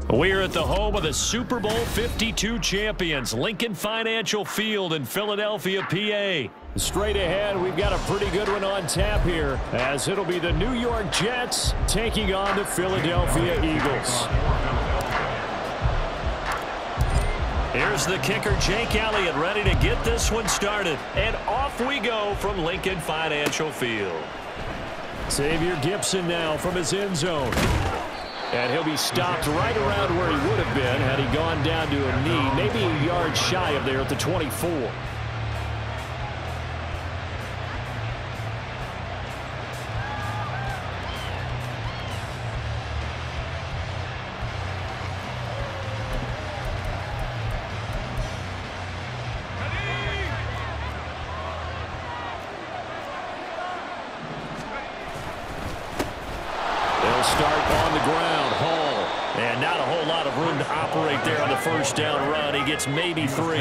We're at the home of the Super Bowl 52 champions, Lincoln Financial Field in Philadelphia, PA. Straight ahead, we've got a pretty good one on tap here, as it'll be the New York Jets taking on the Philadelphia Eagles. Here's the kicker, Jake Elliott, ready to get this one started. And off we go from Lincoln Financial Field. Xavier Gipson now from his end zone. And he'll be stopped right around where he would have been had he gone down to a knee, maybe a yard shy of there at the 24. Start on the ground. Hall. And not a whole lot of room to operate there on the first down run. He gets maybe 3.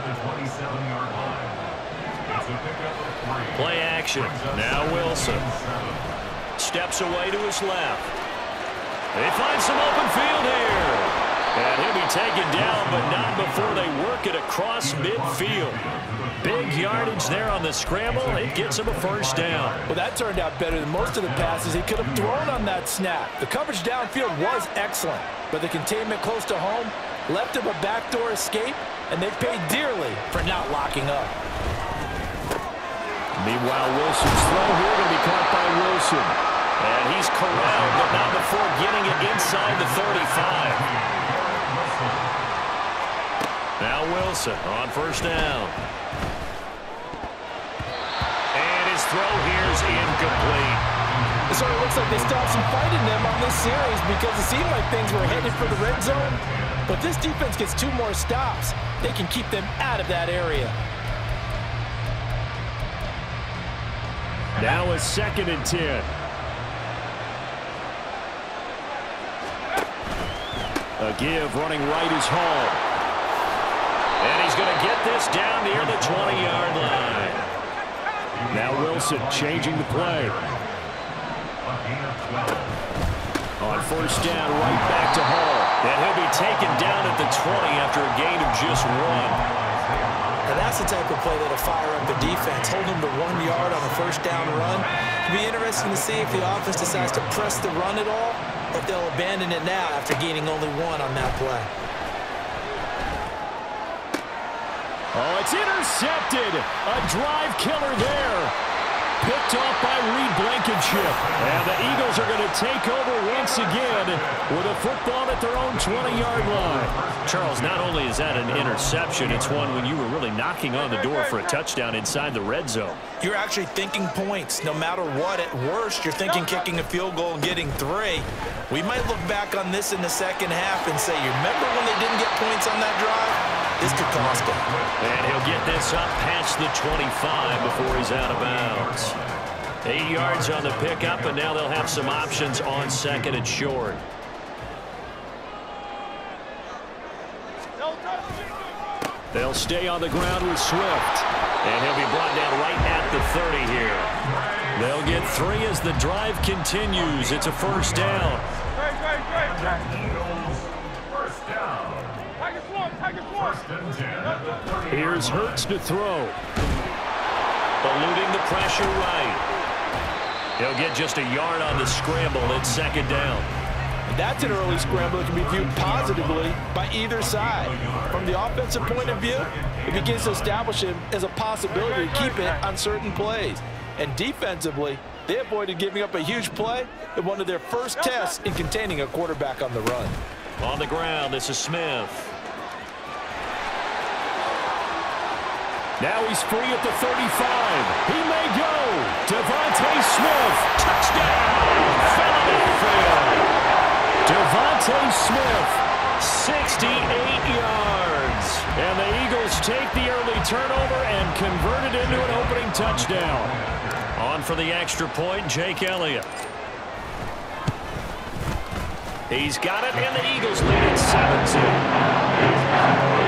Play action. Now Wilson. Steps away to his left. They find some open field here. And he'll be taken down, but not before they work it across midfield. Big yardage there on the scramble. It gets him a first down. Well, that turned out better than most of the passes he could have thrown on that snap. The coverage downfield was excellent, but the containment close to home left him a backdoor escape, and they paid dearly for not locking up. Meanwhile, Wilson's throw here going to be caught by Wilson. And he's corralled, but not before getting it inside the 35. Now Wilson on first down. And his throw here's incomplete. So it looks like they stopped some fight in them on this series because it seemed like things were headed for the red zone. But this defense gets 2 more stops. They can keep them out of that area. Now a 2nd and 10. A give running right is Hall. And he's going to get this down near the 20-yard line. Now Wilson changing the play. On first down, right back to Hall. And he'll be taken down at the 20 after a gain of just 1. And that's the type of play that'll fire up the defense. Hold them to 1 yard on a first down run. It'll be interesting to see if the offense decides to press the run at all, or if they'll abandon it now after gaining only 1 on that play. Oh, it's intercepted. A drive killer there. Picked off by Reed Blankenship. And the Eagles are going to take over once again with a football at their own 20-yard line. Charles, not only is that an interception, it's one when you were really knocking on the door for a touchdown inside the red zone. You're actually thinking points. No matter what, at worst, you're thinking kicking a field goal and getting 3. We might look back on this in the second half and say, you remember when they didn't get points on that drive? This could cost him. And he'll get this up past the 25 before he's out of bounds. 8 yards on the pickup, and now they'll have some options on 2nd and short. They'll stay on the ground with Swift. And he'll be brought down right at the 30 here. They'll get 3 as the drive continues. It's a first down. Here's Hurts to throw. Eluding the pressure right. He'll get just a yard on the scramble. It's 2nd down. That's an early scramble that can be viewed positively by either side. From the offensive point of view, it begins to establish him as a possibility to keep it on certain plays. And defensively, they avoided giving up a huge play in one of their first tests in containing a quarterback on the run. On the ground, this is Smith. Now he's free at the 35. He may go. Devontae Smith. Touchdown. Philadelphia. Devontae Smith, 68 yards. And the Eagles take the early turnover and convert it into an opening touchdown. On for the extra point, Jake Elliott. He's got it, and the Eagles lead at 17.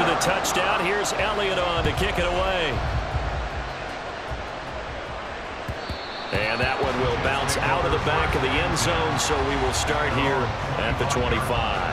Touchdown. Here's Elliott on to kick it away. And that one will bounce out of the back of the end zone, so we will start here at the 25.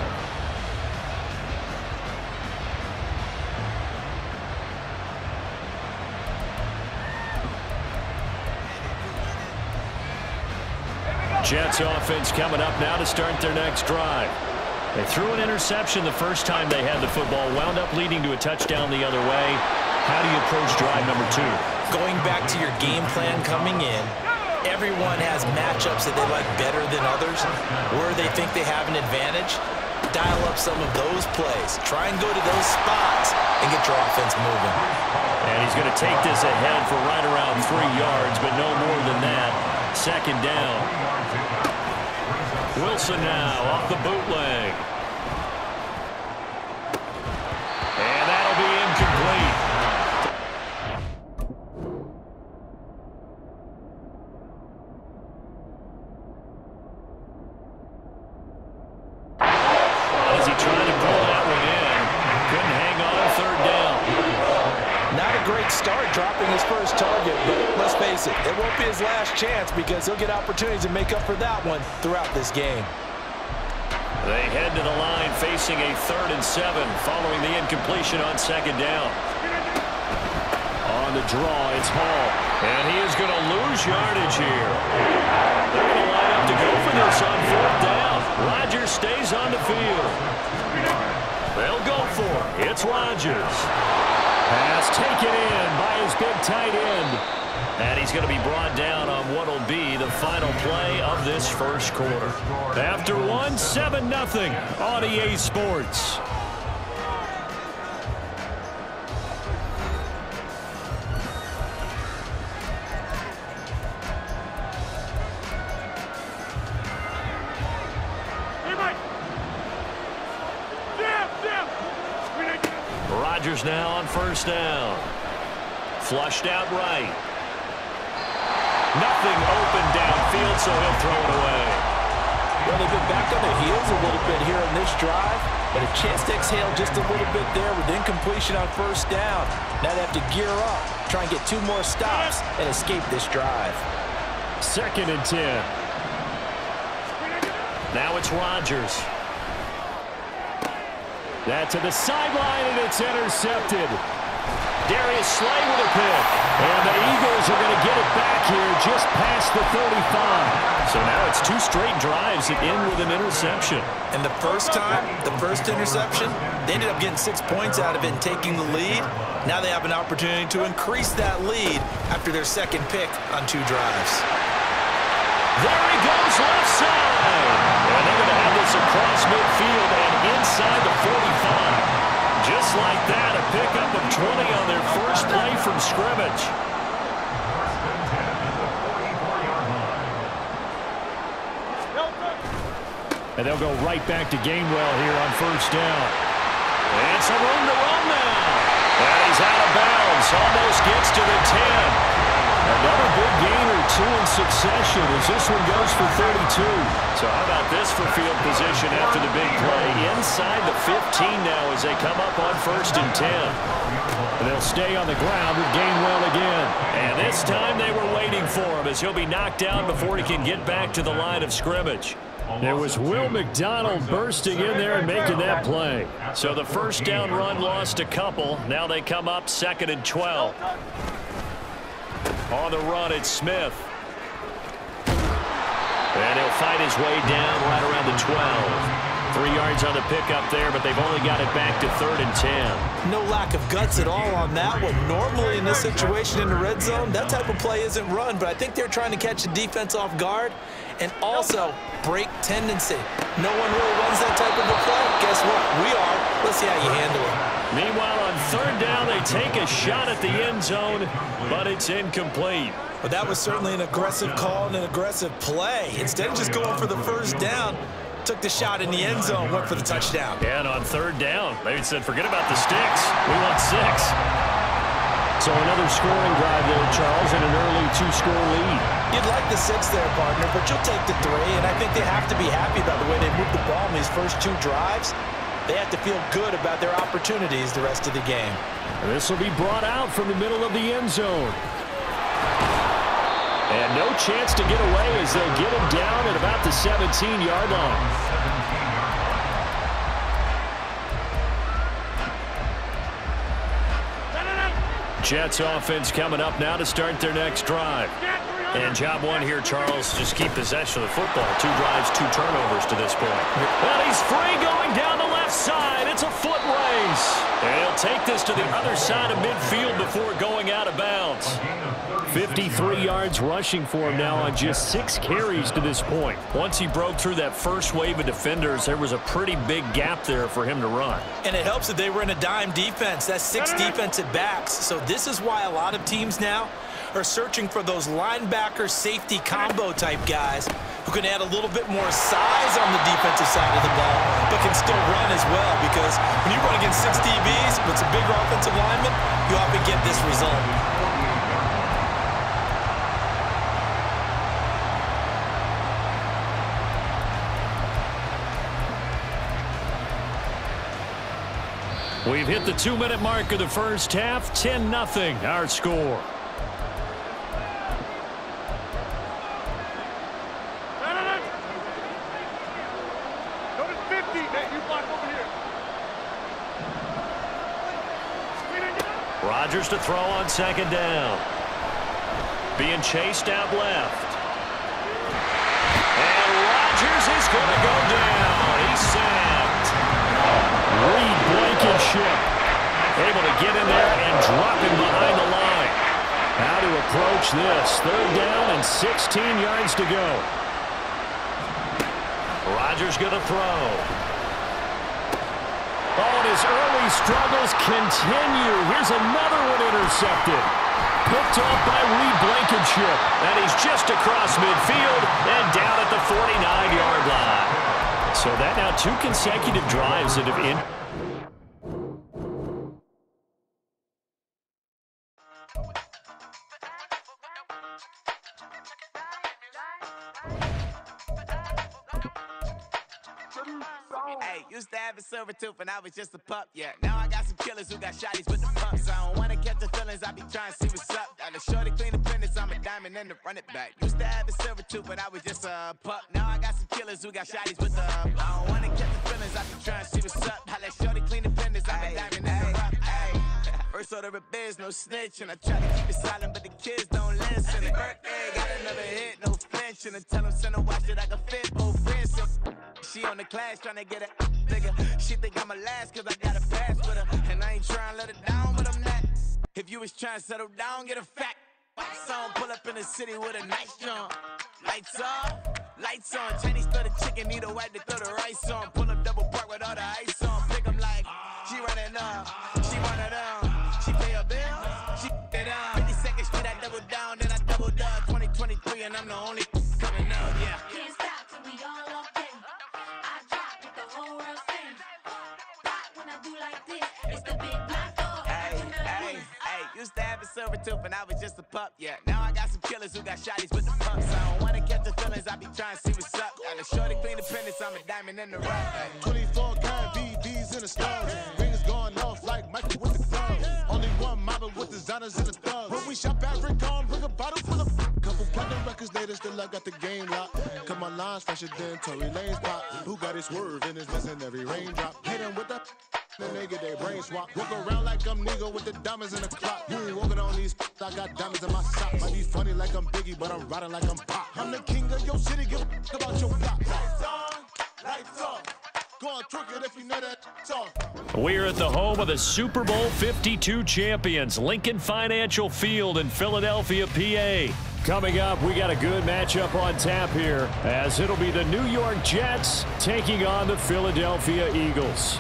Jets offense coming up now to start their next drive. They threw an interception the first time they had the football, wound up leading to a touchdown the other way. How do you approach drive number 2? Going back to your game plan coming in, everyone has matchups that they like better than others, where they think they have an advantage. Dial up some of those plays. Try and go to those spots and get your offense moving. And he's going to take this ahead for right around 3 yards, but no more than that. Second down. Wilson now off the bootleg. And that'll be incomplete. As he tried to pull that one in, couldn't hang on third down. Not a great start dropping his first target, but let's face it, it won't be his last chance because he'll get opportunities to make up for that one throughout this game. They head to the line facing a 3rd and 7 following the incompletion on second down. On the draw, it's Hall. And he is going to lose yardage here. They're going to line up to go for this on 4th down. Rodgers stays on the field. They'll go for it. It's Rodgers. Pass taken in by his big tight end. And he's going to be brought down on what will be the final play of this first quarter. After one, 7-0 on EA Sports. Rodgers now on first down. Flushed out right. Nothing open downfield, so he'll throw it away. Well, they've been back on their heels a little bit here in this drive, but a chance to exhale just a little bit there with incompletion on first down. Now they have to gear up, try and get 2 more stops and escape this drive. 2nd and 10. Now it's Rodgers. That to the sideline, and it's intercepted. Darius Slay with a pick. And the Eagles are going to get it back here just past the 35. So now it's 2 straight drives that end with an interception. And the first time, the first interception, they ended up getting 6 points out of it and taking the lead. Now they have an opportunity to increase that lead after their second pick on 2 drives. There he goes left side. And they're going to have this across midfield and inside the 45. Just like that, a pickup of 20 on their first play from scrimmage. And they'll go right back to Gainwell here on first down. And some room to run now. And he's out of bounds. Almost gets to the 10. Another big gain or 2 in succession as this one goes for 32. So how about this for field position after the big play? Inside the 15 now as they come up on 1st and 10. And they'll stay on the ground with Gainwell again. And this time they were waiting for him as he'll be knocked down before he can get back to the line of scrimmage. There was Will McDonald bursting in there and making that play. So the first down run lost a couple. Now they come up 2nd and 12. On the run, it's Smith. And he'll fight his way down right around the 12. 3 yards on the pickup there, but they've only got it back to 3rd and 10. No lack of guts at all on that one. Normally in this situation in the red zone, that type of play isn't run, but I think they're trying to catch the defense off guard and also break tendency. No one really runs that type of a play. Guess what? We are. Let's see how you handle it. Meanwhile, on 3rd down, they take a shot at the end zone, but it's incomplete. But that was certainly an aggressive call and an aggressive play. Instead of just going for the first down, took the shot in the end zone, went for the touchdown. And on 3rd down, they said, forget about the sticks. We want 6. So another scoring drive there, Charles, and an early 2-score lead. You'd like the 6 there, partner, but you'll take the 3, and I think they have to be happy about the way they moved the ball in these first 2 drives. They have to feel good about their opportunities the rest of the game. This will be brought out from the middle of the end zone. And no chance to get away as they'll get him down at about the 17-yard line. Jets offense coming up now to start their next drive. And job one here, Charles, just keep possession of the football. 2 drives, 2 turnovers to this point. And he's free going down the left side. It's a foot race. And he'll take this to the other side of midfield before going out of bounds. 53 yards rushing for him now on just 6 carries to this point. Once he broke through that first wave of defenders, there was a pretty big gap there for him to run. And it helps that they were in a dime defense. That's 6 defensive backs. So this is why a lot of teams now are searching for those linebacker safety combo type guys who can add a little bit more size on the defensive side of the ball, but can still run as well, because when you run against 6 DBs with some bigger offensive linemen, you often get this result. We've hit the 2-minute mark of the first half. 10-0 our score. Rodgers to throw on second down. Being chased out left. And Rodgers is going to go down. He's sacked. Reed Blankenship able to get in there and drop him behind the line. How to approach this. 3rd down and 16 yards to go. Rodgers going to throw. Oh, and his early struggles continue. Here's another one intercepted. Picked off by Reed Blankenship. And he's just across midfield and down at the 49-yard line. So that now 2 consecutive drives that have ended. Hey, used to have a silver tooth and I was just a pup, yeah. Now I got some killers who got shotties with the pumps. I don't wanna catch the feelings, I be trying to see what's up. Got a shorty clean the business, I'm a diamond and to run it back. Used to have a silver tooth, but I was just a pup. Now I got some killers who got shotties with the I don't wanna catch the feelings, I be trying to see what's up. I let shorty clean the business, I'm a diamond and to run it. First order of biz, no snitch, and I try to keep it silent, but the kids don't listen. Birthday, got another hit, no flinch, and I tell them send a watch that I can fit both friends. She on the class trying to get a bigger. She think I'm a last cause I got a pass with her. And I ain't trying to let it down, but I'm not. If you was trying to settle down, get a fact. Song, pull up in the city with a nice jump. Lights off, lights on. Chinese throw the chicken, need a wipe to throw the rice on. Pull up double park with all the ice on. Pick 'em like, she running up, she one of them. She pay her bills, she it up. 52nd Street, I double down, then I doubled up. 2023, and I'm the only coming up, yeah. Can't stop till we all locked in. I drop it, the whole world sings. Pop when I do like this, it's the big black door. Hey, used to have a silver tooth and I was just a pup, yeah. Now I got some killers who got shotties with the pumps. I don't wanna catch the feelings, I be trying to see what's up. Got a shorty clean the pendants, I'm a diamond in the rough. 24 karat BDs in the stars. Rings going off like Michael with the thumbs. Only one model with designers in the thugs. When we shop at Rincon, bring a bottle full of couple platinum records later, still I got the game locked. Cause my lines fresher than Tory Lane's pop. Who got his swerve and is missing every raindrop. Hit him with the then they get their brain swap. Walk around like I'm Nego with the diamonds in the clock. You ain't walking on these, I got diamonds in my socks. Might be funny like I'm Biggie, but I'm riding like I'm Pop. I'm the king of your city, give a about your block. Lights on, lights off. Go on, twerk it if you know that song. We're at the home of the Super Bowl 52 champions, Lincoln Financial Field in Philadelphia, PA. Coming up, we got a good matchup on tap here, as it'll be the New York Jets taking on the Philadelphia Eagles.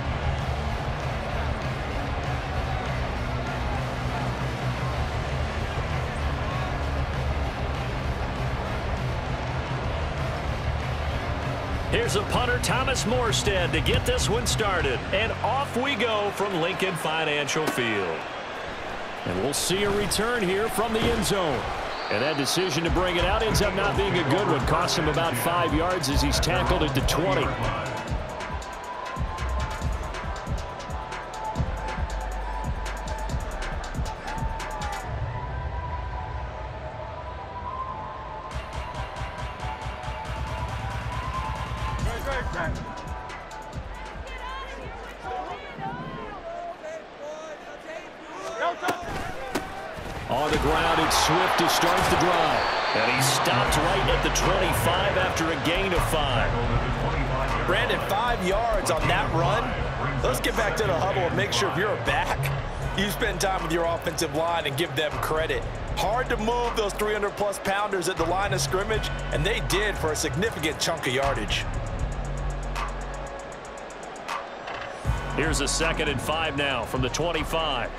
Here's a punter, Thomas Morstead, to get this one started. And off we go from Lincoln Financial Field. And we'll see a return here from the end zone. And that decision to bring it out ends up not being a good one. Cost him about 5 yards as he's tackled at the 20. On the ground, it's Swift to start the drive. And he stopped right at the 25 after a gain of 5. Brandon, 5 yards on that run. Let's get back to the huddle and make sure if you're back, you spend time with your offensive line and give them credit. Hard to move those 300-plus pounders at the line of scrimmage, and they did for a significant chunk of yardage. Here's a 2nd and 5 now from the 25.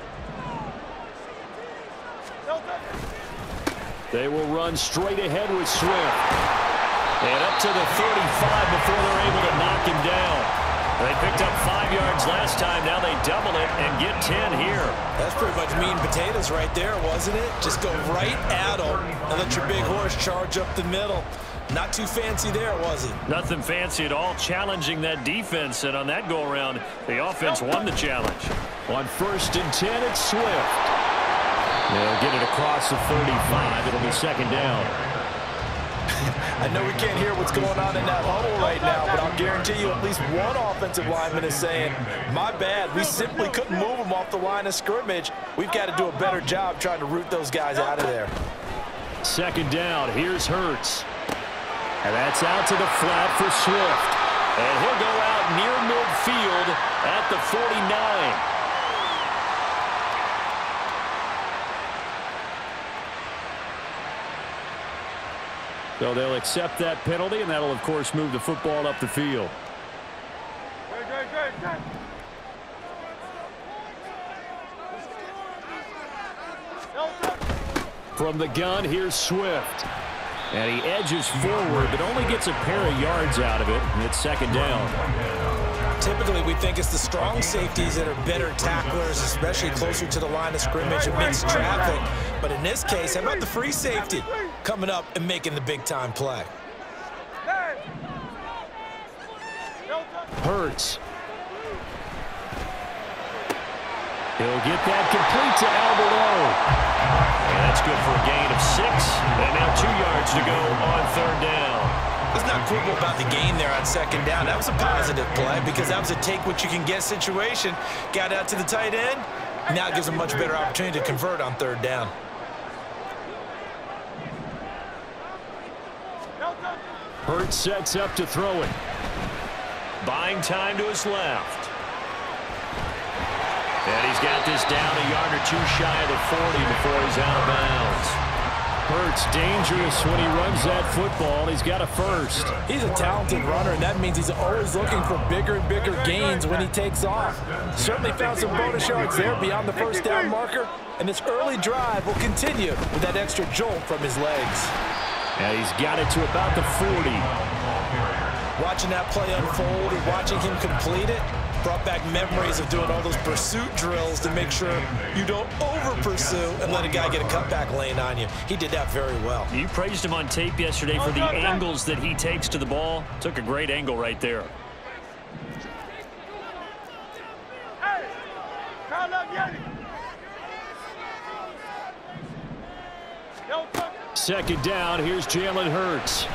They will run straight ahead with Swift. And up to the 35 before they're able to knock him down. They picked up 5 yards last time. Now they double it and get 10 here. That's pretty much meat and potatoes right there, wasn't it? Just go right at them and let your big horse charge up the middle. Not too fancy there, was it? Nothing fancy at all, challenging that defense. And on that go-around, the offense won the challenge. On 1st and 10, it's Swift. They'll get it across the 35. It'll be 2nd down. I know we can't hear what's going on in that huddle right now, but I'll guarantee you at least one offensive lineman is saying, my bad, we simply couldn't move them off the line of scrimmage. We've got to do a better job trying to root those guys out of there. 2nd down. Here's Hurts. And that's out to the flat for Swift. And he'll go out near midfield at the 49. So they'll accept that penalty, and that'll, of course, move the football up the field. From the gun, here's Swift. And he edges forward, but only gets a pair of yards out of it, and it's 2nd down. Typically, we think it's the strong safeties that are better tacklers, especially closer to the line of scrimmage amidst traffic. But in this case, how about the free safety coming up and making the big-time play? Hurts. He'll get that complete to Alberto. And that's good for a gain of 6. And now 2 yards to go on 3rd down. Let's not quibble about the gain there on 2nd down. That was a positive play because that was a take-what-you-can-get situation. Got out to the tight end. Now it gives them a much better opportunity to convert on 3rd down. Hurts sets up to throw it. Buying time to his left. And he's got this down a yard or 2 shy of the 40 before he's out of bounds. Hurts dangerous when he runs that football. He's got a 1st. He's a talented runner, and that means he's always looking for bigger and bigger gains when he takes off. Certainly found some bonus yards there beyond the 1st down marker, and this early drive will continue with that extra jolt from his legs. And he's got it to about the 40. Watching that play unfold and watching him complete it brought back memories of doing all those pursuit drills to make sure you don't over-pursue and let a guy get a cutback lane on you. He did that very well. You praised him on tape yesterday for the angles that he takes to the ball. Took a great angle right there. Second down, here's Jalen Hurts.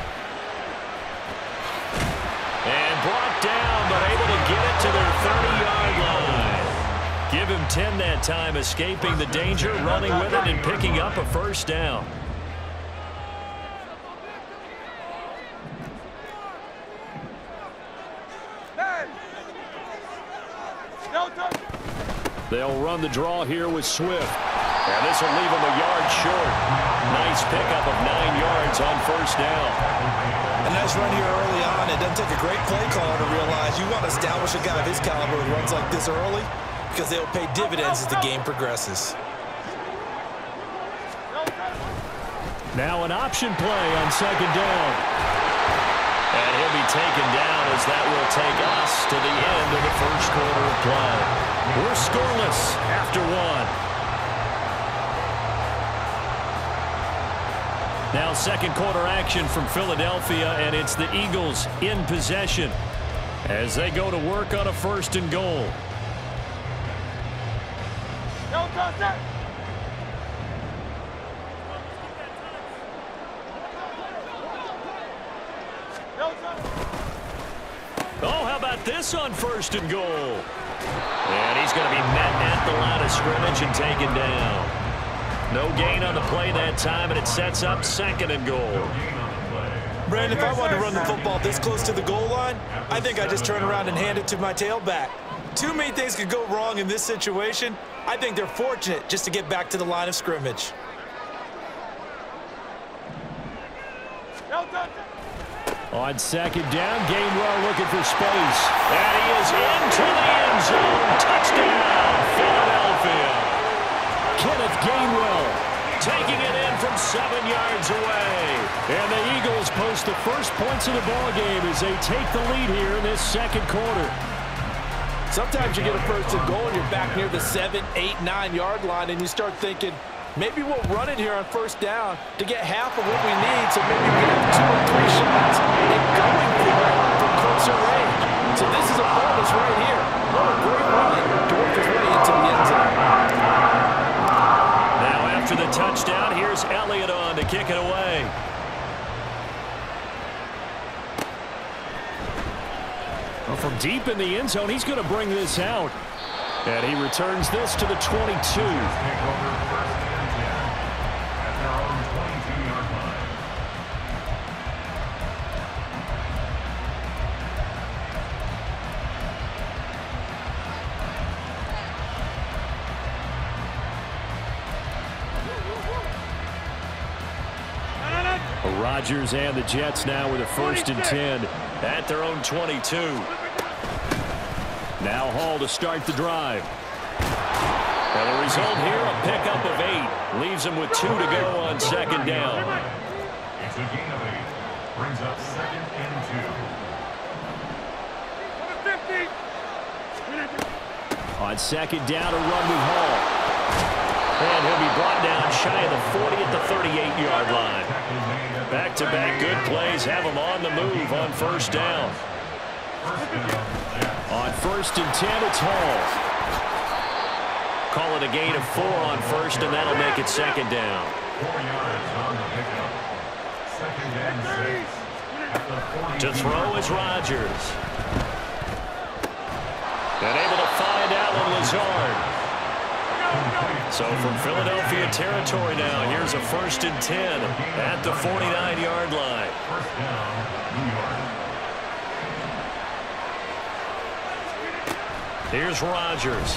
And brought down, but able to get it to their 30-yard line. Give him 10 that time, escaping the danger, running with it, and picking up a 1st down. They'll run the draw here with Swift. And this will leave him a yard short. Nice pickup of 9 yards on 1st down. A nice run here early on. It doesn't take a great play caller to realize you want to establish a guy of his caliber who runs like this early because they'll pay dividends as the game progresses. Now an option play on 2nd down. And he'll be taken down as that will take us to the end of the 1st quarter of play. We're scoreless after 1. Now 2nd quarter action from Philadelphia, and it's the Eagles in possession as they go to work on a 1st and goal. this on 1st and goal. And he's going to be met at the line of scrimmage and taken down. No gain on the play that time, and it sets up 2nd and goal. Brandon, if I wanted to run the football this close to the goal line, I think I just turn around and hand it to my tailback. Too many things could go wrong in this situation. I think they're fortunate just to get back to the line of scrimmage. On 2nd down, Gainwell looking for space. And he is into the end zone. Touchdown, Philadelphia. Kenneth Gainwell taking it in from 7 yards away. And the Eagles post the first points of the ball game as they take the lead here in this 2nd quarter. Sometimes you get a 1st and goal and you're back near the 7, 8, 9-yard line, and you start thinking, maybe we'll run it here on 1st down to get half of what we need, so maybe we can have 2 or 3 shots and going for it from closer range. So this is a bonus right here. What a great run to work his way into the end zone. Now after the touchdown, here's Elliott on to kick it away. Well, from deep in the end zone, he's going to bring this out. And he returns this to the 22. Rodgers and the Jets now with a 1st and 10 at their own 22. Now Hall to start the drive. And the result here, a pickup of 8. Leaves him with 2 to go on 2nd down. It's a gain of 8. Brings up 2nd and 2. On 2nd down, a run with Hall. And he'll be brought down shy of the 40 at the 38-yard line. Back-to-back good plays have him on the move on 1st down. On 1st and 10, it's Hall. Call it a gain of 4 on 1st, and that'll make it 2nd down. 4 yards on the pickup. 2nd and 6. To throw is Rodgers. And able to find Allen Lazard. So from Philadelphia territory now, here's a 1st and 10 at the 49-yard line. 1st down, New York. Here's Rodgers.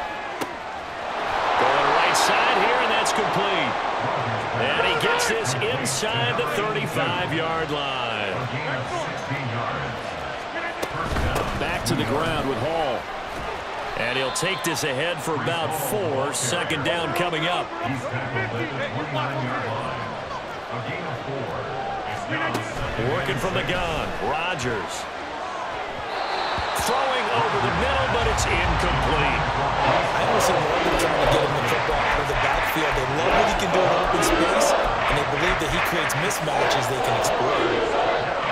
Going right side here, and that's complete. And he gets this inside the 35-yard line. Back to the ground with Hall. And he'll take this ahead for about 4. 2nd down coming up. He's tackled at the 29-yard line. A gain of 4. It's now 2nd. Working from the gun, Rodgers. Throwing over the middle, but it's incomplete. I almost see Morgan trying to get him the football out of the backfield. They love what he can do in open space, and they believe that he creates mismatches they can exploit.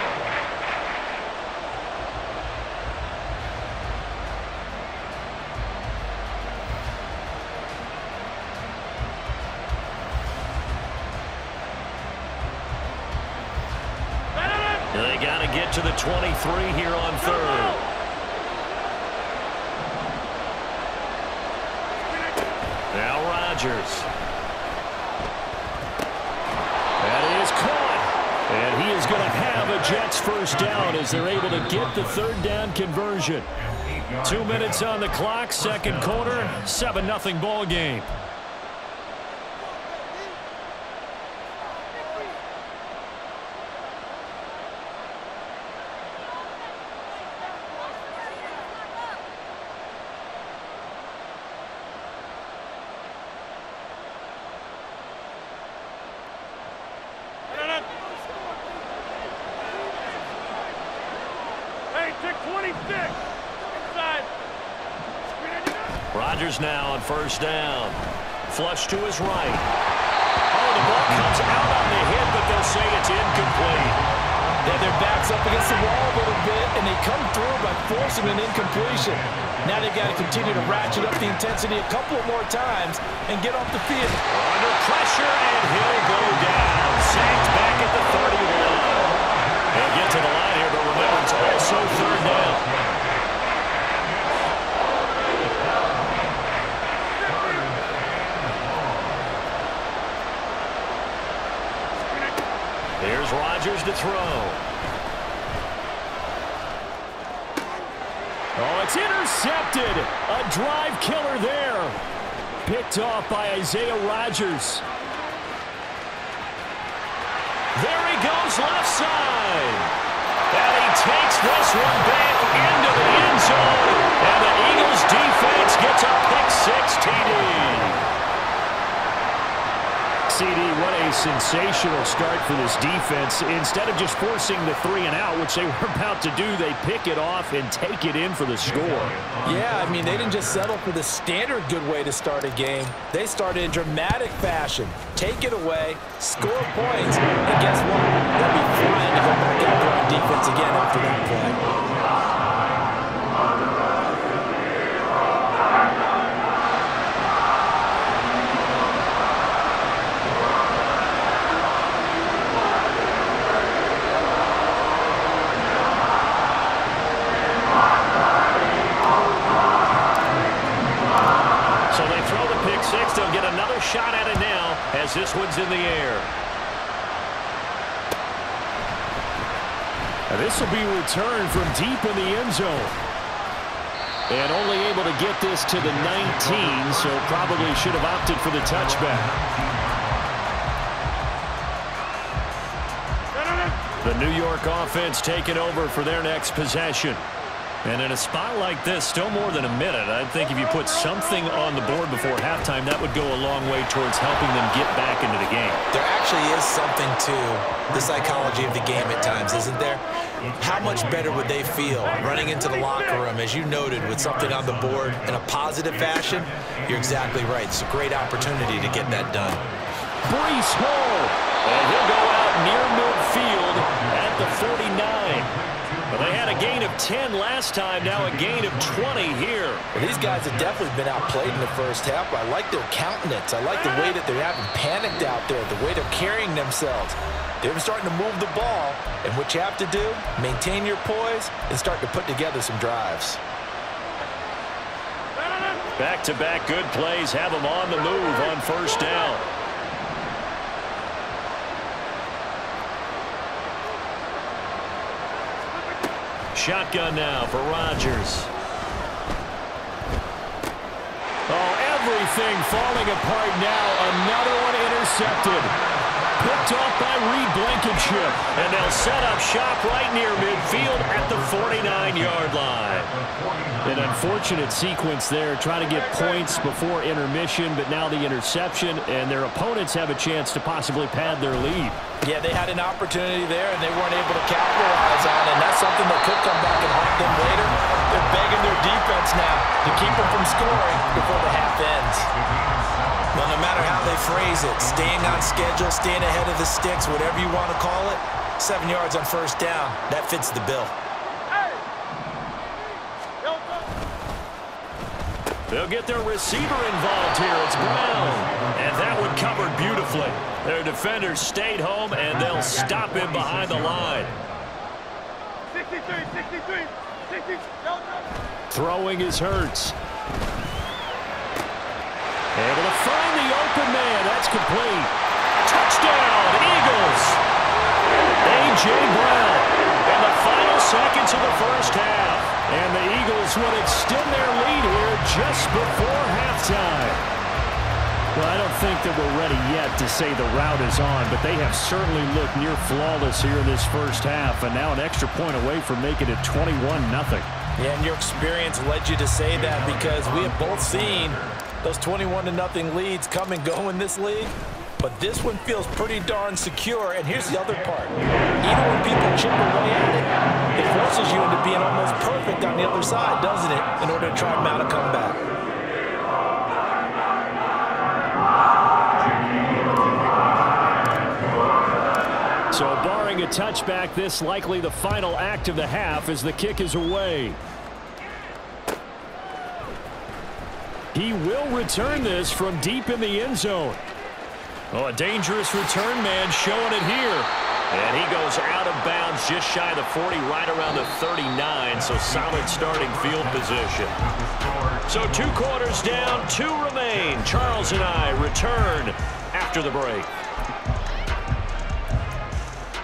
They got to get to the 23 here on 3rd. Now Rodgers. That is caught. And he is going to have a Jets 1st down as they're able to get the 3rd down conversion. 2 minutes on the clock, 2nd quarter, 7-0 ball game. Rodgers now on 1st down. Flush to his right. Oh, the ball comes out on the hit, but they'll say it's incomplete. Yeah, their back's up against the wall a little bit, and they come through by forcing an incompletion. Now they've got to continue to ratchet up the intensity a couple of more times and get off the field. Under pressure, and he'll go down. Sacked back at the 31. They'll get to the line here, but remember, it's also 3rd down. Here's Rodgers to throw. Oh, it's intercepted. A drive killer there. Picked off by Isaiah Rodgers. There he goes left side. And he takes this one back into the end zone. And the Eagles defense gets a pick-6 TD. CD, what a sensational start for this defense. Instead of just forcing the 3-and-out, which they were about to do, they pick it off and take it in for the score. Yeah, I mean, they didn't just settle for the standard good way to start a game. They started in dramatic fashion. Take it away, score points, and guess what? They'll be flying to go back out there on defense again after that play. They'll get another shot at it now as this one's in the air. This will be returned from deep in the end zone. And only able to get this to the 19, so probably should have opted for the touchback. The New York offense taking over for their next possession. And in a spot like this, still more than a minute, I think if you put something on the board before halftime, that would go a long way towards helping them get back into the game. There actually is something to the psychology of the game at times, isn't there? How much better would they feel running into the locker room, as you noted, with something on the board in a positive fashion? You're exactly right. It's a great opportunity to get that done. Breece Hall, and he'll go out near midfield at the 49. Well, they had a gain of 10 last time, now a gain of 20 here. Well, these guys have definitely been outplayed in the first half. I like their countenance. I like the way that they're having panicked out there, the way they're carrying themselves. They're starting to move the ball, and what you have to do, maintain your poise and start to put together some drives. Back-to-back good plays have them on the move on first down. Shotgun now for Rodgers. Oh, everything falling apart now. Another one intercepted. Picked off by Reed Blankenship. And they'll set up shop right near midfield at the 49-yard line. An unfortunate sequence there, trying to get points before intermission, but now the interception, and their opponents have a chance to possibly pad their lead. Yeah, they had an opportunity there, and they weren't able to capitalize on it, and that's something that could come back and haunt them later. They're begging their defense now to keep them from scoring before the half ends. Well, no matter how they phrase it, staying on schedule, staying ahead of the sticks, whatever you want to call it, 7 yards on first down, that fits the bill. They'll get their receiver involved here. It's Brown. And that one covered beautifully. Their defenders stayed home, and they'll stop him behind the line. 63. Throwing is Hurts. Able to find the open man. That's complete. Touchdown, Eagles. A.J. Brown. In the final seconds of the first half. And the Eagles would extend their lead here just before halftime. Well, I don't think that we're ready yet to say the route is on, but they have certainly looked near flawless here in this first half, and now an extra point away from making it 21-0. Yeah, and your experience led you to say that, because we have both seen those 21-0 leads come and go in this league. But this one feels pretty darn secure, and here's the other part. Even when people chip away at it, it forces you into being almost perfect on the other side, doesn't it, in order to try and mount a comeback. So barring a touchback, this likely the final act of the half as the kick is away. He will return this from deep in the end zone. Oh, a dangerous return man showing it here. And he goes out of bounds just shy of the 40, right around the 39, so solid starting field position. So 2 quarters down, 2 remain. Charles and I return after the break.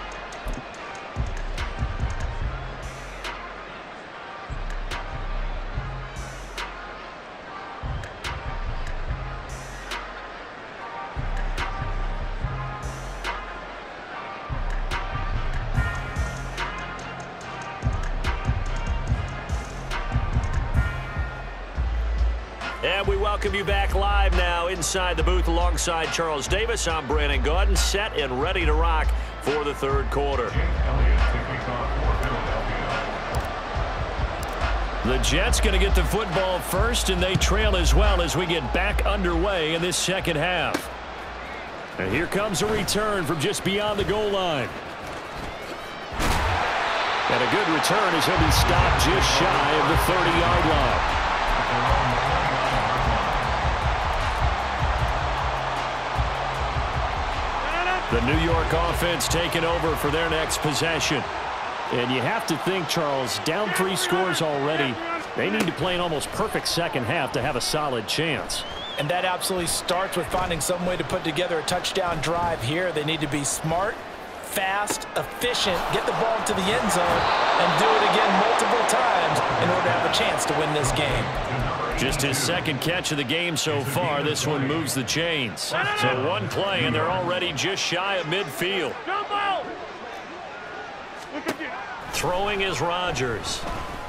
And we welcome you back live now inside the booth alongside Charles Davis. I'm Brandon Gaudin, set and ready to rock for the third quarter. The Jets going to get the football first, and they trail as well as we get back underway in this second half. And here comes a return from just beyond the goal line. And a good return as he'll be stopped just shy of the 30-yard line. The New York offense taking over for their next possession. And you have to think, Charles, down 3 scores already. They need to play an almost perfect second half to have a solid chance. And that absolutely starts with finding some way to put together a touchdown drive here. They need to be smart, fast, efficient, get the ball to the end zone, and do it again multiple times in order to have a chance to win this game. Just his second catch of the game so far. This one moves the chains. So one play, and they're already just shy of midfield. Throwing is Rodgers.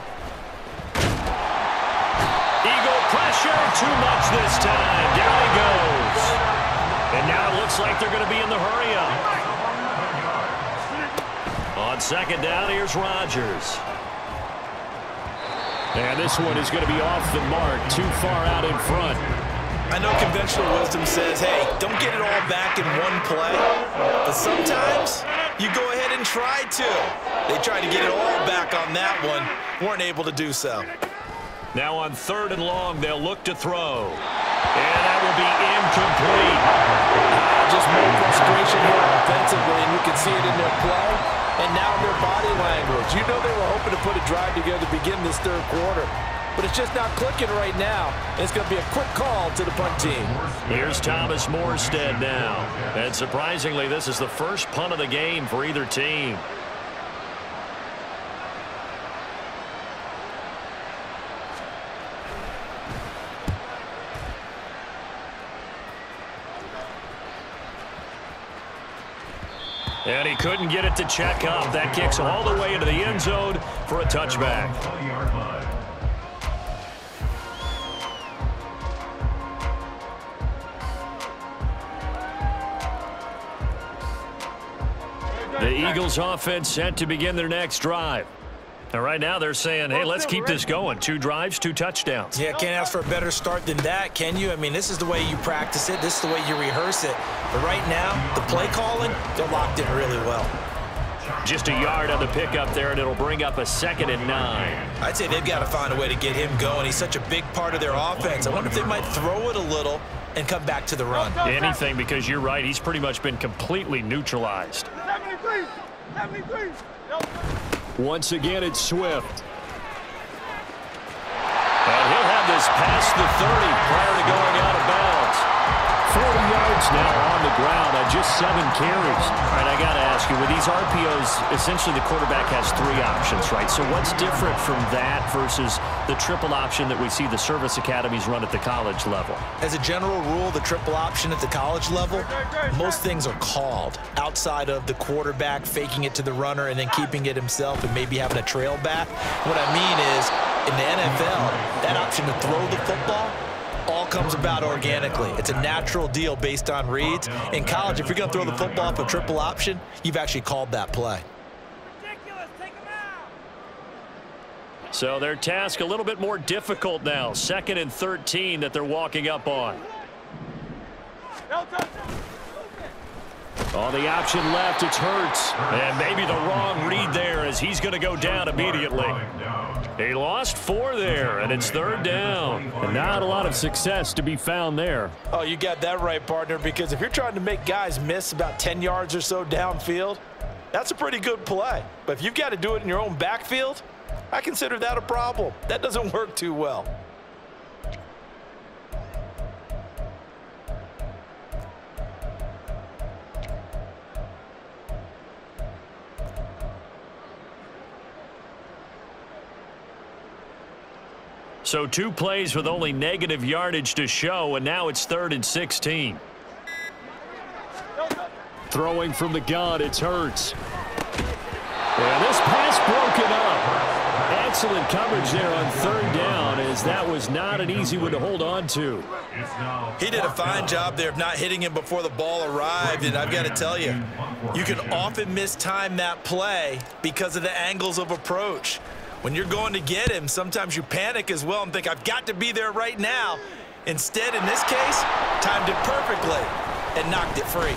Eagle pressure, too much this time. Down he goes. And now it looks like they're going to be in the hurry-up. On second down, here's Rodgers. And this one is going to be off the mark, too far out in front. I know conventional wisdom says, hey, don't get it all back in one play. But sometimes you go ahead and try to. They tried to get it all back on that one. Weren't able to do so. Now on 3rd and long, they'll look to throw. And that will be incomplete. Just more frustration here offensively, and you can see it in their play and now in their body language. You know they were hoping to put a drive together to begin this third quarter. But it's just not clicking right now. It's going to be a quick call to the punt team. Here's Thomas Morstead now. And surprisingly, this is the first punt of the game for either team. And he couldn't get it to check up. That kicks all the way into the end zone for a touchback. The Eagles offense set to begin their next drive. And right now they're saying, hey, let's keep this going. 2 drives, 2 touchdowns. Yeah, can't ask for a better start than that, can you? I mean, this is the way you practice it. This is the way you rehearse it. But right now, the play calling, they're locked in really well. Just a yard on the pickup there, and it'll bring up a 2nd and 9. I'd say they've got to find a way to get him going. He's such a big part of their offense. I wonder if they might throw it a little and come back to the run. Anything, because you're right. He's pretty much been completely neutralized. 73. Once again, it's Swift. And he'll have this past the 30 prior to going out of bounds. 40 yards now on the ground on just 7 carries. All right, I got to ask you, with these RPOs, essentially the quarterback has 3 options, right? So what's different from that versus the triple option that we see the service academies run at the college level? As a general rule, the triple option at the college level, most things are called outside of the quarterback faking it to the runner and then keeping it himself and maybe having a trail back. What I mean is, in the NFL, that option to throw the football all comes about organically. It's a natural deal based on reads. In college, if you're going to throw the football off a triple option, you've actually called that play. So their task a little bit more difficult now. 2nd and 13 that they're walking up on. On the option left, it's Hurts. And maybe the wrong read there as he's going to go down immediately. He lost 4 there, and it's 3rd down. And not a lot of success to be found there. Oh, you got that right, partner, because if you're trying to make guys miss about 10 yards or so downfield, that's a pretty good play. But if you've got to do it in your own backfield, I consider that a problem. That doesn't work too well. So 2 plays with only negative yardage to show, and now it's 3rd and 16. Throwing from the gun, it's Hurts. And this pass broken up. excellent coverage there on third down, as that was not an easy one to hold on to. He did a fine job there of not hitting him before the ball arrived, and I've got to tell you, you can often mistime that play because of the angles of approach. When you're going to get him, sometimes you panic as well and think, I've got to be there right now. Instead, in this case, timed it perfectly and knocked it free.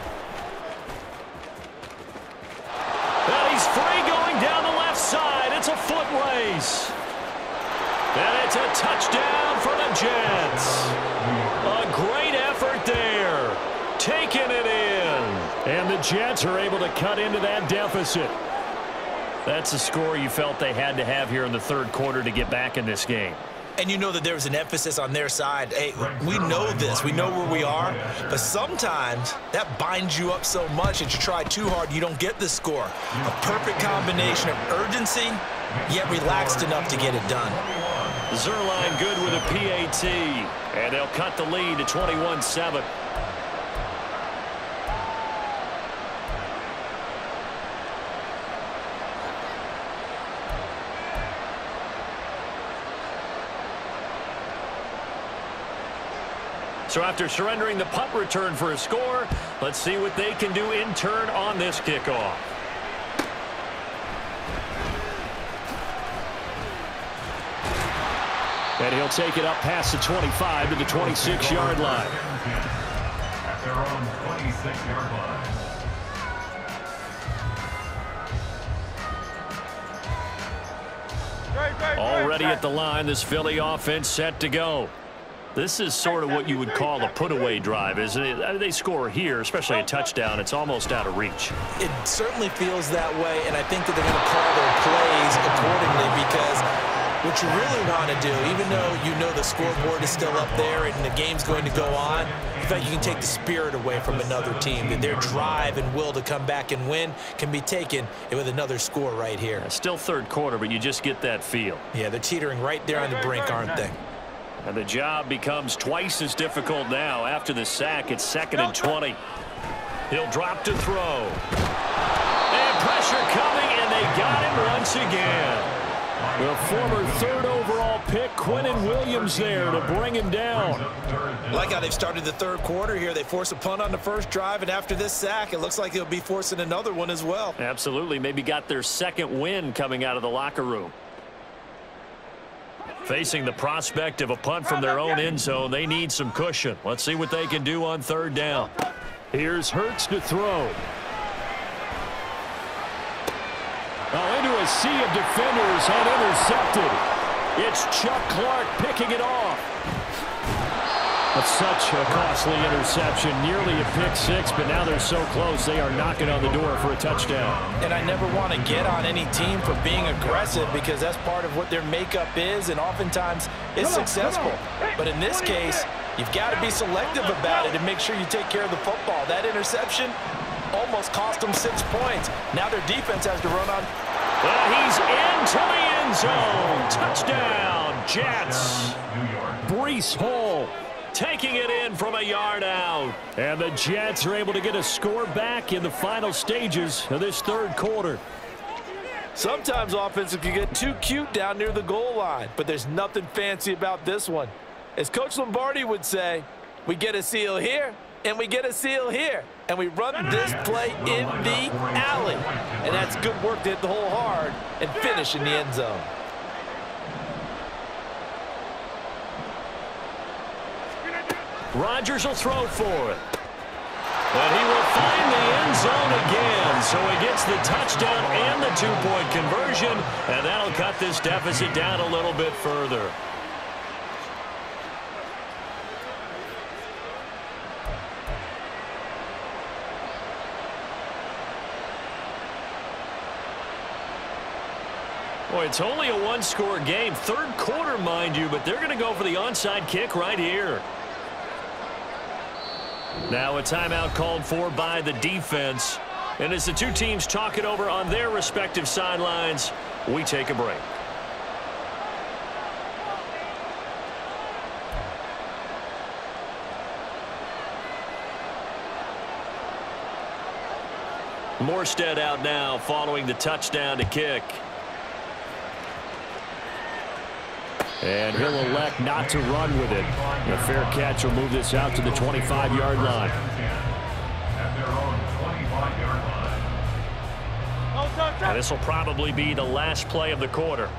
And he's free going down the left side. It's a foot race. And it's a touchdown for the Jets. A great effort there. Taking it in. And the Jets are able to cut into that deficit. That's a score you felt they had to have here in the third quarter to get back in this game. And you know that there was an emphasis on their side. Hey, we know this. We know where we are. But sometimes that binds you up so much that you try too hard, you don't get the score. A perfect combination of urgency, yet relaxed enough to get it done. Zuerlein good with a PAT. And they'll cut the lead to 21-7. So after surrendering the punt return for a score, let's see what they can do in turn on this kickoff. And he'll take it up past the 25 to the 26-yard line. At their own 26-yard line. Already at the line, this Philly offense set to go. This is sort of what you would call a put-away drive, isn't it? I mean, they score here, especially a touchdown. It's almost out of reach. It certainly feels that way, and I think that they're going to call their plays accordingly, because what you really want to do, even though you know the scoreboard is still up there and the game's going to go on, in fact, you can take the spirit away from another team. That their drive and will to come back and win can be taken with another score right here. Still third quarter, but you just get that feel. Yeah, they're teetering right there on the brink, aren't they? And the job becomes twice as difficult now. After the sack, it's 2nd and 20. He'll drop to throw. And pressure coming, and they got him once again. The former third overall pick, Quinnen Williams, there to bring him down. Like how they've started the third quarter here. They force a punt on the first drive, and after this sack, it looks like they'll be forcing another one as well. Absolutely. Maybe got their second win coming out of the locker room. Facing the prospect of a punt from their own end zone, they need some cushion. Let's see what they can do on third down. Here's Hurts to throw. Oh, into a sea of defenders and intercepted. It's Chuck Clark picking it off. That's such a costly interception, nearly a pick six, but now they're so close they are knocking on the door for a touchdown. And I never want to get on any team for being aggressive, because that's part of what their makeup is, and oftentimes it's successful. But in this case, you've got to be selective about it and make sure you take care of the football. That interception almost cost them 6 points. Now their defense has to run on. Well, he's into the end zone. Touchdown, Jets. Breece Hall taking it in from a yard out. And the Jets are able to get a score back in the final stages of this third quarter. Sometimes offenses can get too cute down near the goal line, but there's nothing fancy about this one. As Coach Lombardi would say, we get a seal here, and we get a seal here, and we run this play in the alley. And that's good work to hit the hole hard and finish in the end zone. Rodgers will throw for it. But he will find the end zone again. So he gets the touchdown and the 2-point conversion, and that'll cut this deficit down a little bit further. Boy, it's only a one-score game. Third quarter, mind you, but they're going to go for the onside kick right here. Now a timeout called for by the defense. And as the two teams talk it over on their respective sidelines, we take a break. Morstead out now following the touchdown to kick. And he'll elect not to run with it. The fair catch will move this out to the 25-yard line. At their own 25-yard line. And this will probably be the last play of the quarter.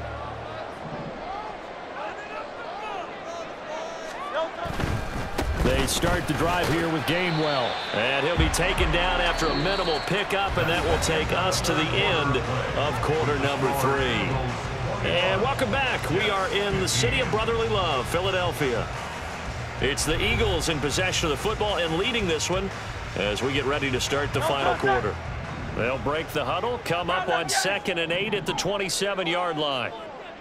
They start the drive here with Gainwell. And he'll be taken down after a minimal pickup, and that will take us to the end of quarter number 3. And welcome back. We are in the city of brotherly love, Philadelphia. It's the Eagles in possession of the football and leading this one as we get ready to start the final quarter. They'll break the huddle, come up on 2nd and 8 at the 27-yard line.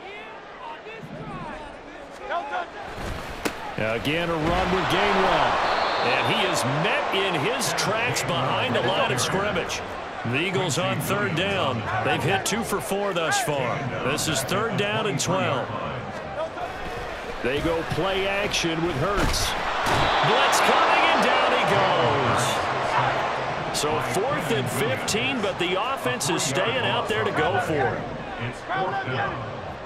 Again, a run with Gainwell. And he is met in his tracks behind the line of scrimmage. The Eagles on 3rd down. They've hit 2 for 4 thus far. This is 3rd down and 12. They go play action with Hurts. Blitz coming, and down he goes. So 4th and 15, but the offense is staying out there to go for it. It's 4th down.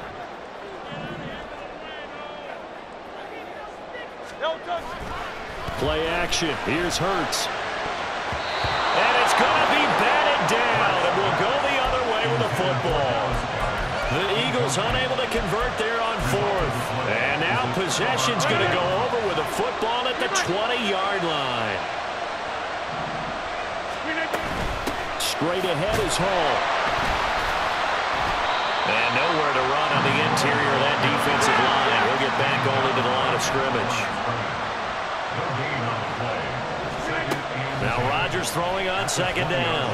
Play action. Here's Hurts. And it's going to be batted down, and we'll go the other way with the football. The Eagles unable to convert there on 4th. And now possession's going to go over with a football at the 20-yard line. Straight ahead is Hall. And nowhere to run on the interior of that defensive line. He'll get back only to the line of scrimmage. Now Rodgers throwing on 2nd down.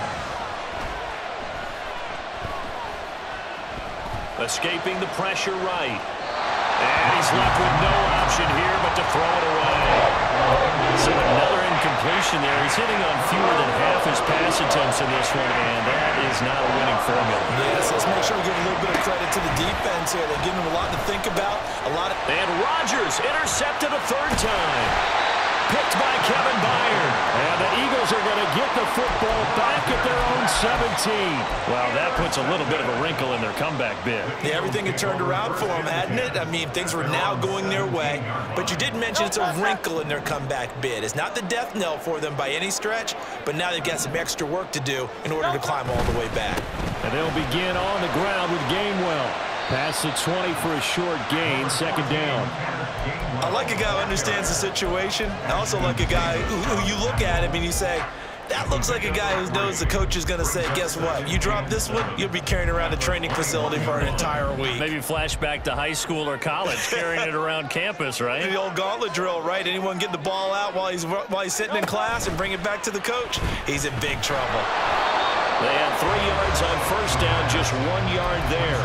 Escaping the pressure right. And he's left with no option here but to throw it away. So another incompletion there. He's hitting on fewer than half his pass attempts in this one, and that is not a winning formula. Yes, let's make sure we give a little bit of credit to the defense here. They're giving them a lot to think about. And Rodgers intercepted a 3rd time. Picked by Kevin Byard. And the Eagles are going to get the football back at their own 17. Well, that puts a little bit of a wrinkle in their comeback bid. Yeah, everything had turned around for them, hadn't it? I mean, things were now going their way. But you did mention it's a wrinkle in their comeback bid. It's not the death knell for them by any stretch, but now they've got some extra work to do in order to climb all the way back. And they'll begin on the ground with Gainwell. Past the 20 for a short gain, 2nd down. I like a guy who understands the situation. I also like a guy who you look at him and you say, that looks like a guy who knows the coach is going to say, guess what? You drop this one, you'll be carrying around a training facility for an entire week. Maybe flashback to high school or college, carrying it around campus, right? The old gauntlet drill, right? Anyone get the ball out while he's sitting in class and bring it back to the coach? He's in big trouble. They had 3 yards on 1st down, just 1 yard there.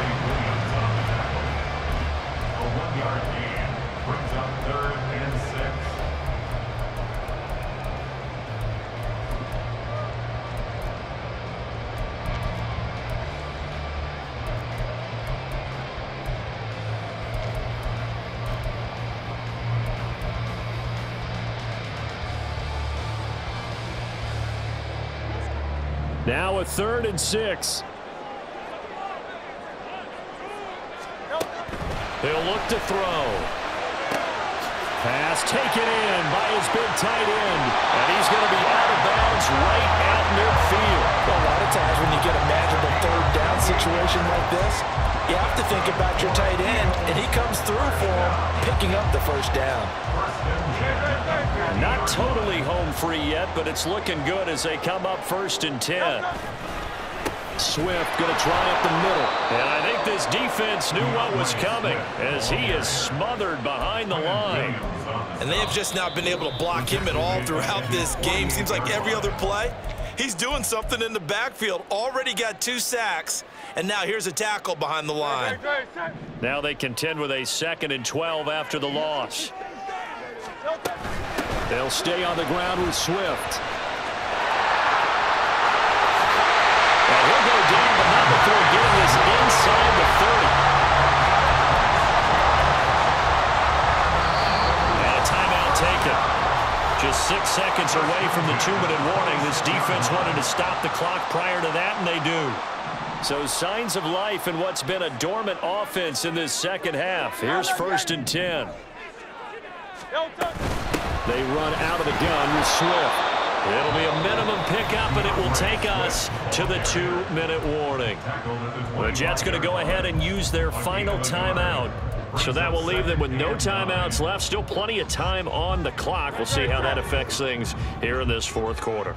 A 1-yard gain brings up 3rd and 6. Now a 3rd and 6. He'll look to throw. Pass taken in by his big tight end. And he's going to be out of bounds right at midfield. A lot of times when you get a manageable 3rd down situation like this, you have to think about your tight end, and he comes through for him, picking up the 1st down. Not totally home free yet, but it's looking good as they come up 1st and 10. Swift going to try up the middle. And I think this defense knew what was coming as he is smothered behind the line. And they have just not been able to block him at all throughout this game. Seems like every other play, he's doing something in the backfield. Already got 2 sacks, and now here's a tackle behind the line. Now they contend with a 2nd and 12 after the loss. They'll stay on the ground with Swift. And he'll go down, but not before getting this inside the 30. And a timeout taken. Just 6 seconds away from the 2-minute warning. This defense wanted to stop the clock prior to that, and they do. So signs of life in what's been a dormant offense in this second half. Here's 1st and 10. They run out of the gun with Swift. It'll be a minimum pickup, and it will take us to the 2-minute warning. The Jets going to go ahead and use their final timeout. So that will leave them with no timeouts left. Still plenty of time on the clock. We'll see how that affects things here in this 4th quarter.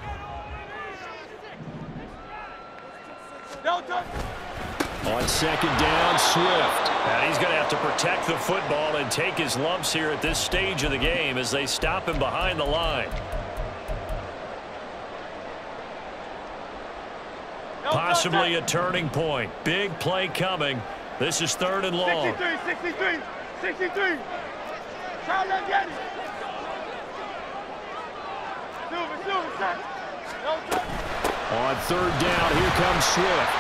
On 2nd down, Swift. And he's going to have to protect the football and take his lumps here at this stage of the game as they stop him behind the line. Possibly a turning point. Big play coming. This is 3rd and long. 63. Try to get it. On 3rd down, here comes Swift.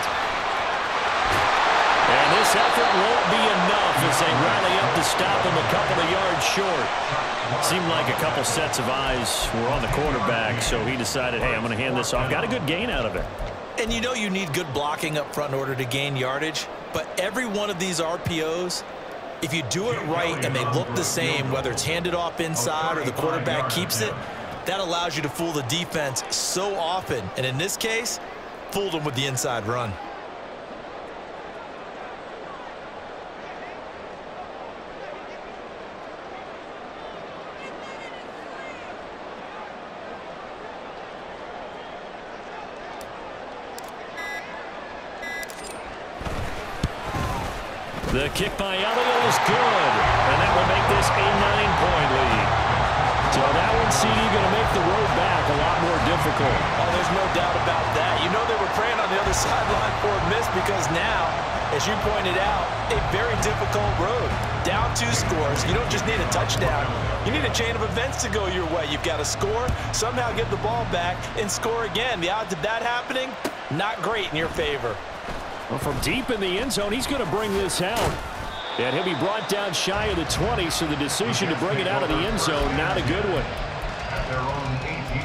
And this effort won't be enough as they rally up to stop him a couple of yards short. Seemed like a couple sets of eyes were on the quarterback, so he decided, hey, I'm going to hand this off. Got a good gain out of it. And you know you need good blocking up front in order to gain yardage, but every one of these RPOs, if you do it right and they look the same, whether it's handed off inside or the quarterback keeps it, that allows you to fool the defense so often. And in this case, fooled them with the inside run. The kick by Elliott is good, and that will make this a 9-point lead. So that one, CD, going to make the road back a lot more difficult. Oh, there's no doubt about that. You know they were praying on the other sideline for a miss because now, as you pointed out, a very difficult road. Down 2 scores. You don't just need a touchdown. You need a chain of events to go your way. You've got to score, somehow get the ball back, and score again. The odds of that happening, not great in your favor. Well, from deep in the end zone, he's going to bring this out. And he'll be brought down shy of the 20, so the decision to bring it out of the end zone, not a good one. At their own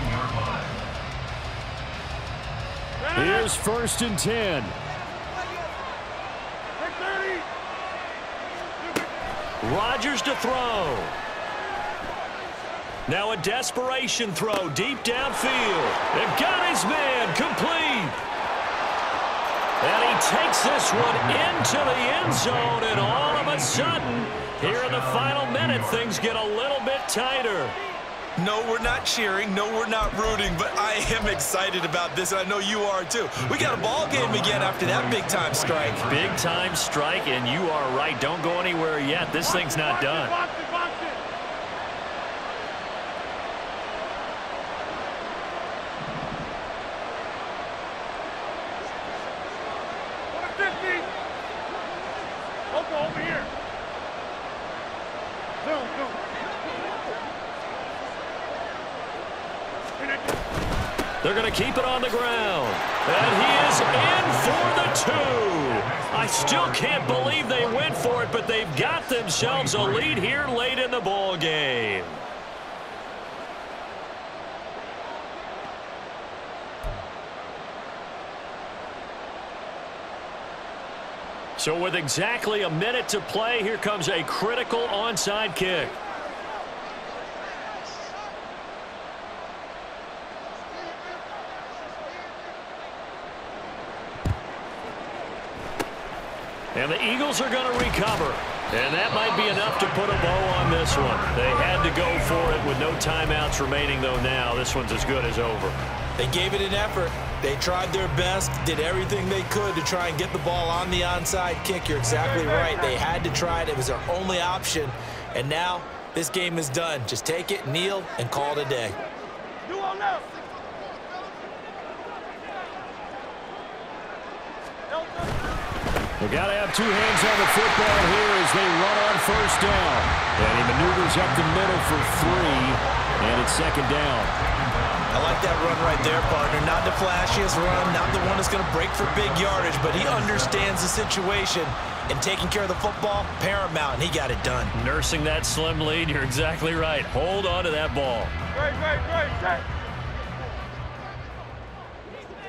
18-yard line. Here's 1st and 10. Rodgers to throw. Now a desperation throw deep downfield. They've got his man complete. And he takes this one into the end zone, and all of a sudden, here in the final minute, things get a little bit tighter. No, we're not cheering. No, we're not rooting, but I am excited about this, and I know you are too. We got a ball game again after that big-time strike. Big-time strike, and you are right. Don't go anywhere yet. This thing's not done. Over here. They're going to keep it on the ground. And he is in for the 2. I still can't believe they went for it, but they've got themselves a lead here late in the ball game. So with exactly a minute to play, here comes a critical onside kick. And the Eagles are going to recover. And that might be enough to put a bow on this one. They had to go for it with no timeouts remaining, though, now. This one's as good as over. They gave it an effort. They tried their best, did everything they could to try and get the ball on the onside kick. You're exactly right. They had to try it. It was their only option. And now this game is done. Just take it, kneel, and call it a day. They've got to have 2 hands on the football here as they run on 1st down. And he maneuvers up the middle for 3, and it's 2nd down. I like that run right there, partner. Not the flashiest run, not the one that's going to break for big yardage, but he understands the situation, and taking care of the football, paramount, and he got it done. Nursing that slim lead, you're exactly right. Hold on to that ball. Great.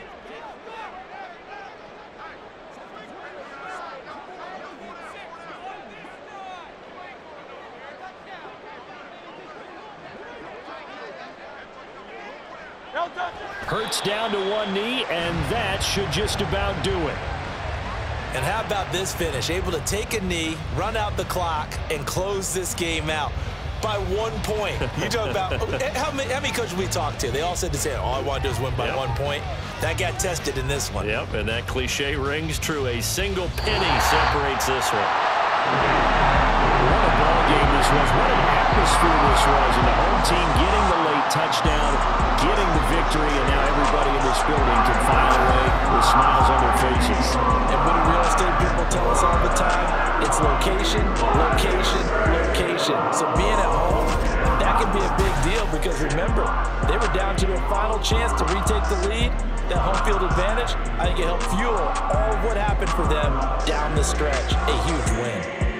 Hurts down to one knee, and that should just about do it. And how about this finish? Able to take a knee, run out the clock, and close this game out by 1 point. You talk about how many coaches we talked to? They all said the same. All I want to do is win by 1 point. That got tested in this one. Yep, and that cliche rings true. A single penny separates this one. What a ball game this was. What an atmosphere this was. And the home team getting the late touchdown, getting the victory, and now everybody in this building can file away with smiles on their faces. And what do real estate people tell us all the time? It's location, location, location. So being at home, that can be a big deal because remember, they were down to their final chance to retake the lead. That home field advantage, I think it helped fuel all of what happened for them down the stretch. A huge win.